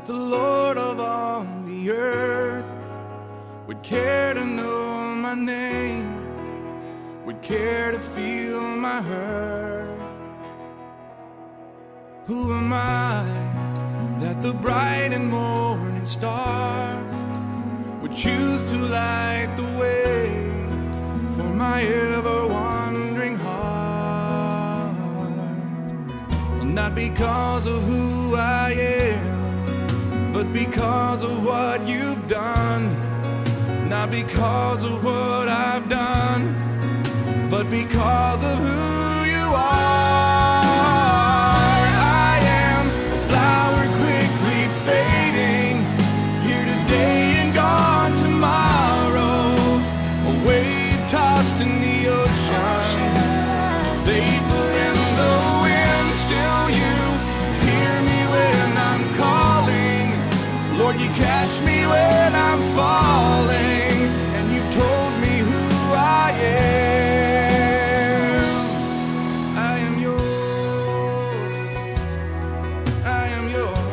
that the Lord of all the earth would care to know my name, would care to feel my hurt. Who am I that the bright and morning star would choose to light the way for my ever-wandering heart? Well, not because of who I am, but because of what you've done. Not because of what I've done, but because of who you are. I am a flower quickly fading, here today and gone tomorrow, a wave tossed in the ocean, vapor in the wind. Still you hear me when I'm calling, Lord, you catch me when I'm falling, and you told me who I am. I am yours, I am yours.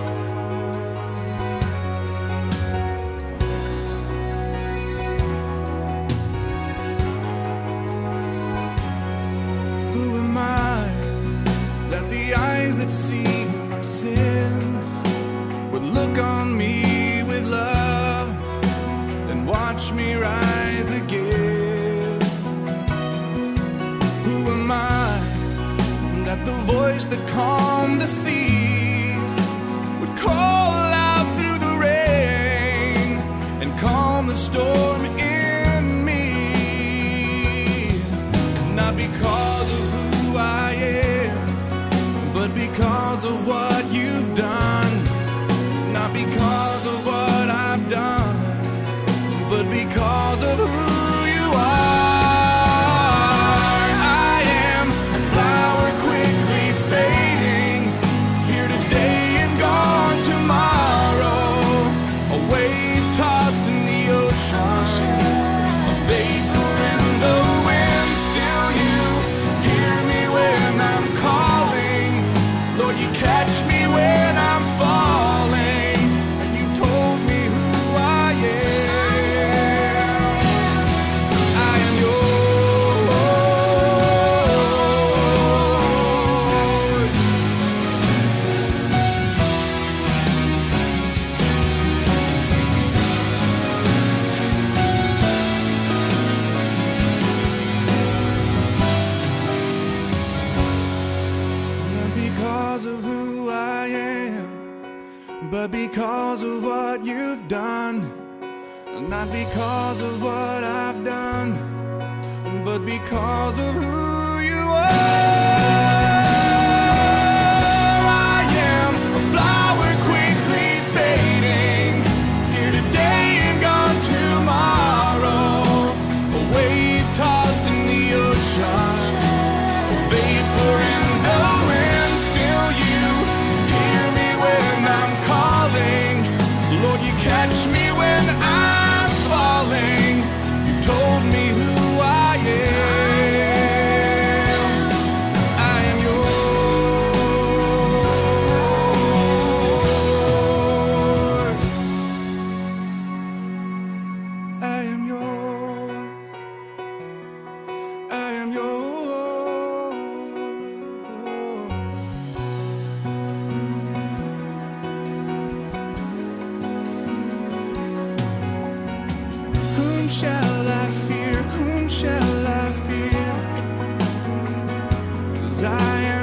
Who am I that the eyes that see my sin would look on me with love and watch me rise again? Who am I that the voice that calmed the sea would call out through the rain and calm the storm in me? Not because of who I am, but because of what you've done. Not because of what I've done, but because of who you are. I am a flower quickly fading, here today and gone tomorrow, a wave tossed in the ocean, a vapor in the wind. Still you hear me when I'm calling, Lord, you catch me when I'm falling, and you told me who I am. I am yours. Not because of who I am, but because of what you've done. Not because of what I've done, but because of who you are. I am a flower quickly fading, here today and gone tomorrow, a wave tossed in the ocean, a vapor in the wind. Still you hear me when I'm calling, Lord, you catch me when I'm falling. You told me who I am. I am yours. I am yours. I am yours. Whom shall I fear? Whom shall I fear? 'Cause I am